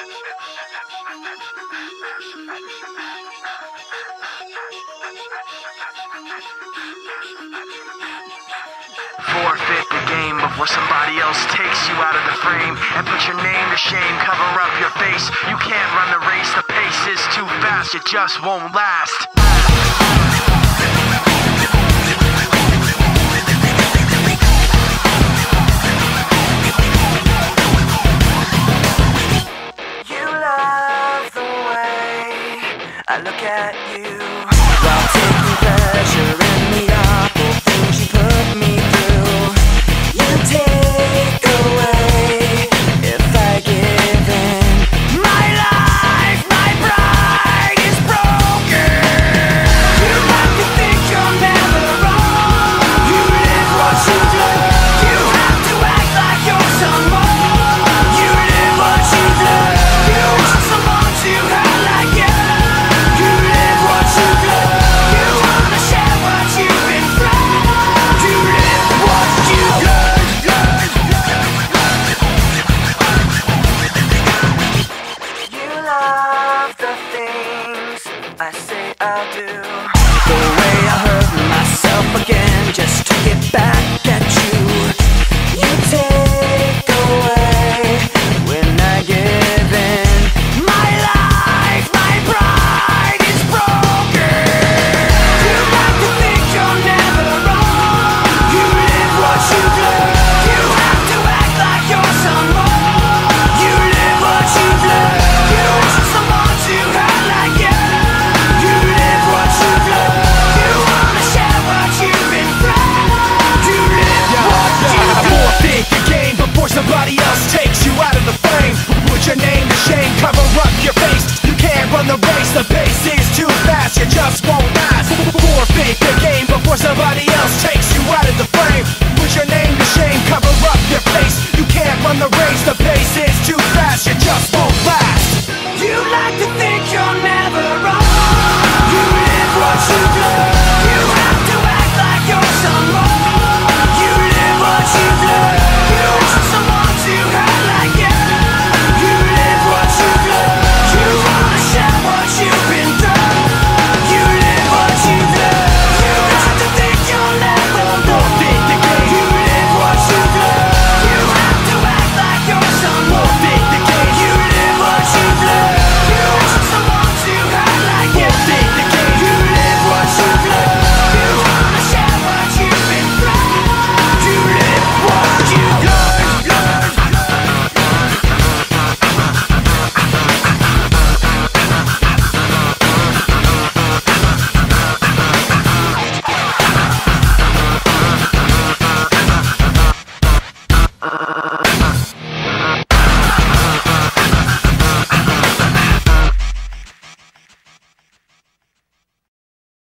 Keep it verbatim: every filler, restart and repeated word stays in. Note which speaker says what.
Speaker 1: Forfeit the game before somebody else takes you out of the frame and put your name to shame, cover up your face. You can't run the race, the pace is too fast, it just won't last. You love the way I look at you while taking pleasure in the awful things you put me through. You take away if I give in. My life, my pride is broken. You like to think you're never wrong. You live what you do. You have to act like you're someone. You live what you do. You want someone to hurt like you. You live what you do. You wanna share what you've been through. You live what you do. You love the things I say I'll do. The way I hurt myself again just to get back at you. You take away when I give in. My life, my pride is broken. You like to think you're never wrong. You live what you do. You have to act like you're someone. You live what you do. You want someone to hurt like you. You live what you do. You wanna share what you've been through. You live what you do.
Speaker 2: Forfeit the game before somebody else takes you out of the frame. Put your name to shame, cover up your face. You can't run the race, the pace is too fast, you just won't last. Forfeit the game before somebody else takes you out of the frame. Put your name to shame, cover up your face. You can't run the race, the pace is too fast, you just won't last.
Speaker 1: You like to think you're never